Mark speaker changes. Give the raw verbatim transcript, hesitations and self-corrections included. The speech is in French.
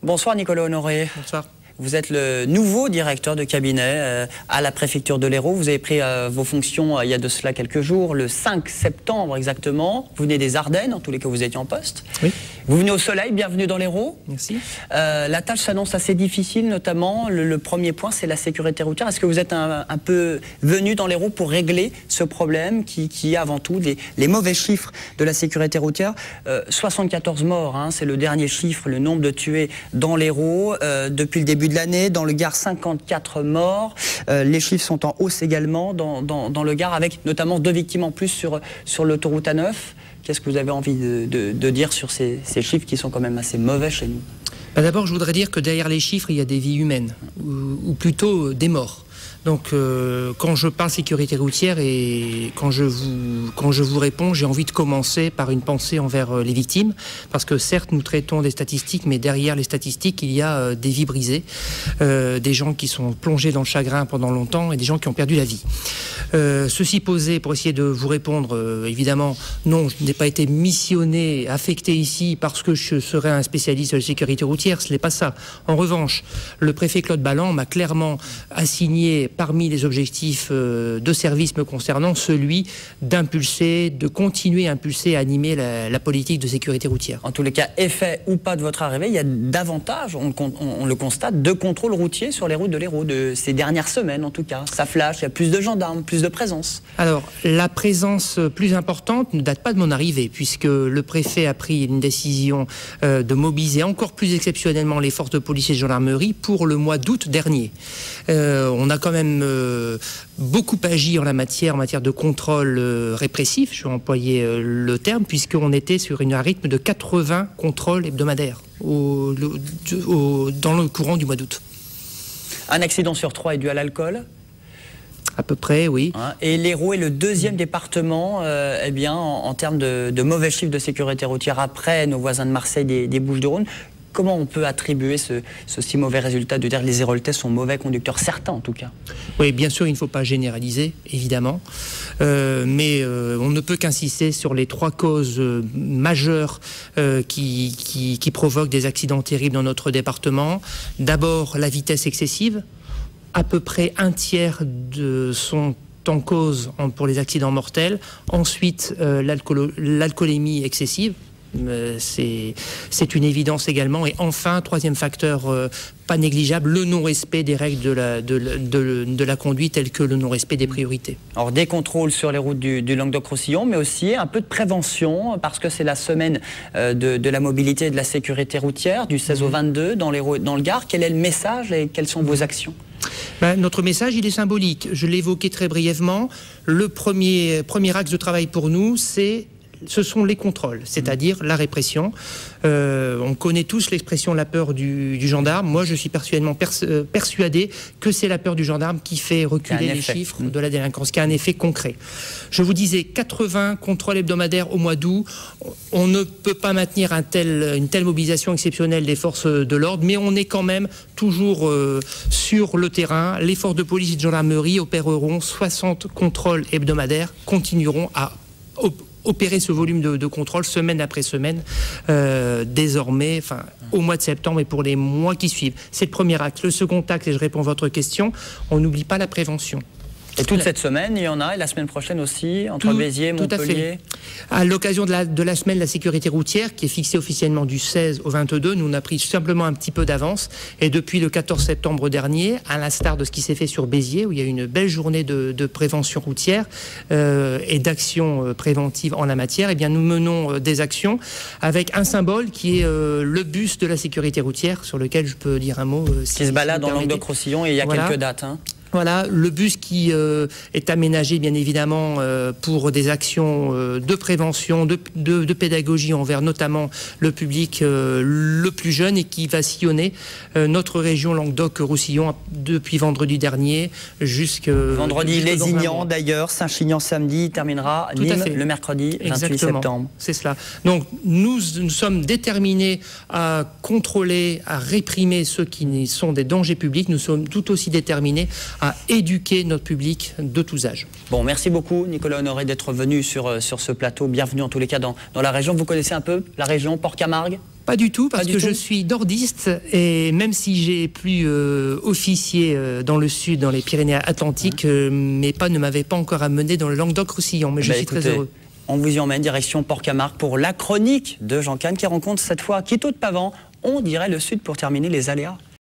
Speaker 1: Bonsoir Nicolas Honoré.
Speaker 2: Bonsoir.
Speaker 1: Vous êtes le nouveau directeur de cabinet euh, à la préfecture de l'Hérault. Vous avez pris euh, vos fonctions euh, il y a de cela quelques jours, le cinq septembre exactement. Vous venez des Ardennes, en tous les cas vous étiez en poste.
Speaker 2: Oui.
Speaker 1: Vous venez au soleil, bienvenue dans l'Hérault.
Speaker 2: Merci.
Speaker 1: Euh, la tâche s'annonce assez difficile, notamment le, le premier point, c'est la sécurité routière. Est-ce que vous êtes un, un peu venu dans l'Hérault pour régler ce problème qui, qui est avant tout les, les mauvais chiffres de la sécurité routière? euh, soixante-quatorze morts, hein, c'est le dernier chiffre, le nombre de tués dans l'Hérault euh, depuis le début de l'année. Dans le Gard, cinquante-quatre morts. Euh, les chiffres sont en hausse également dans, dans, dans le Gard, avec notamment deux victimes en plus sur, sur l'autoroute A neuf. Qu'est-ce que vous avez envie de, de, de dire sur ces, ces chiffres qui sont quand même assez mauvais chez nous?
Speaker 2: Bah D'abord, je voudrais dire que derrière les chiffres, il y a des vies humaines, ou, ou plutôt des morts. Donc, euh, quand je parle sécurité routière et quand je vous, quand je vous réponds, j'ai envie de commencer par une pensée envers euh, les victimes, parce que certes, nous traitons des statistiques, mais derrière les statistiques, il y a euh, des vies brisées, euh, des gens qui sont plongés dans le chagrin pendant longtemps et des gens qui ont perdu la vie. Euh, ceci posé, pour essayer de vous répondre, euh, évidemment, non, je n'ai pas été missionné, affecté ici parce que je serais un spécialiste de la sécurité routière, ce n'est pas ça. En revanche, le préfet Claude Balland m'a clairement assigné parmi les objectifs de service me concernant, celui d'impulser, de continuer à impulser, à animer la, la politique de sécurité routière.
Speaker 1: En tous les cas, effet ou pas de votre arrivée, il y a davantage, on, on, on le constate, de contrôles routiers sur les routes de l'Hérault, de ces dernières semaines en tout cas. Ça flash, il y a plus de gendarmes, plus de présence.
Speaker 2: Alors, la présence plus importante ne date pas de mon arrivée, puisque le préfet a pris une décision euh, de mobiliser encore plus exceptionnellement les forces de police et de gendarmerie pour le mois d'août dernier. Euh, on a quand même Euh, beaucoup agi en la matière, en matière de contrôle euh, répressif, je vais employer euh, le terme, puisqu'on était sur une, un rythme de quatre-vingts contrôles hebdomadaires au, le, au, dans le courant du mois d'août.
Speaker 1: Un accident sur trois est dû à l'alcool?
Speaker 2: À peu près, oui.
Speaker 1: Hein, et l'Hérault est le deuxième département euh, eh bien, en, en termes de, de mauvais chiffres de sécurité routière après nos voisins de Marseille, des, des Bouches-du-Rhône. Comment on peut attribuer ce, ce si mauvais résultat de dire que les Héroltais sont mauvais conducteurs, certains en tout cas?
Speaker 2: Oui, bien sûr, il ne faut pas généraliser, évidemment, euh, mais euh, on ne peut qu'insister sur les trois causes euh, majeures euh, qui, qui, qui provoquent des accidents terribles dans notre département. D'abord, la vitesse excessive. À peu près un tiers de son en cause pour les accidents mortels. Ensuite, euh, l'alcoolémie excessive. Euh, c'est une évidence également. Et enfin, troisième facteur euh, pas négligeable, le non-respect des règles de la, de, de, de la conduite, telles que le non-respect des priorités.
Speaker 1: Alors des contrôles sur les routes du, du Languedoc-Roussillon, mais aussi un peu de prévention, parce que c'est la semaine euh, de, de la mobilité et de la sécurité routière, du seize au vingt-deux dans, les, dans le Gard. Quel est le message et quelles sont vos actions?
Speaker 2: Ben, notre message, il est symbolique. Je l'ai évoqué très brièvement. Le premier, premier axe de travail pour nous, c'est ce sont les contrôles, c'est-à-dire la répression. Euh, on connaît tous l'expression la peur du, du gendarme. Moi, je suis persuadément pers euh, persuadé que c'est la peur du gendarme qui fait reculer les chiffres de la délinquance, qui a un effet concret. Je vous disais, quatre-vingts contrôles hebdomadaires au mois d'août. On ne peut pas maintenir un tel, une telle mobilisation exceptionnelle des forces de l'ordre, mais on est quand même toujours euh, sur le terrain. Les forces de police et de gendarmerie opéreront soixante contrôles hebdomadaires, continueront à opérer ce volume de, de contrôle semaine après semaine, euh, désormais, enfin, au mois de septembre et pour les mois qui suivent. C'est le premier axe. Le second axe, et je réponds à votre question, on n'oublie pas la prévention.
Speaker 1: Et toute cette semaine, il y en a, et la semaine prochaine aussi, entre tout, Béziers, Montpellier. Tout à fait.
Speaker 2: À l'occasion de la, de la semaine de la sécurité routière, qui est fixée officiellement du seize au vingt-deux, nous on a pris simplement un petit peu d'avance. Et depuis le quatorze septembre dernier, à l'instar de ce qui s'est fait sur Béziers, où il y a eu une belle journée de, de prévention routière euh, et d'action euh, préventive en la matière, eh bien nous menons euh, des actions avec un symbole qui est euh, le bus de la sécurité routière, sur lequel je peux dire un mot. Euh, si,
Speaker 1: qui se balade
Speaker 2: si
Speaker 1: dans Languedoc-Roussillon, et il y a voilà. quelques dates. Hein.
Speaker 2: Voilà, le bus qui euh, est aménagé bien évidemment euh, pour des actions euh, de prévention, de, de, de pédagogie envers notamment le public euh, le plus jeune et qui va sillonner euh, notre région Languedoc-Roussillon depuis vendredi dernier jusqu'à...
Speaker 1: Vendredi, Lézignan d'ailleurs, Saint-Chinian samedi, terminera Nîmes le mercredi vingt-huit septembre.
Speaker 2: C'est cela. Donc nous, nous sommes déterminés à contrôler, à réprimer ceux qui sont des dangers publics. Nous sommes tout aussi déterminés à éduquer notre public de tous âges.
Speaker 1: Bon, merci beaucoup Nicolas Honoré d'être venu sur, sur ce plateau. Bienvenue en tous les cas dans, dans la région. Vous connaissez un peu la région Port-Camargue ?
Speaker 2: Pas du tout, parce
Speaker 1: Pas
Speaker 2: que
Speaker 1: du
Speaker 2: je
Speaker 1: tout.
Speaker 2: suis nordiste et même si j'ai pu euh, officier euh, dans le sud, dans les Pyrénées-Atlantiques, euh, mes pas ne m'avaient pas encore amené dans le Languedoc-Roussillon, mais je
Speaker 1: Bah,
Speaker 2: suis
Speaker 1: écoutez,
Speaker 2: très heureux.
Speaker 1: On vous y emmène direction Port-Camargue pour la chronique de Jean Kahn qui rencontre cette fois Quito de Pavan. On dirait le sud pour terminer les aléas.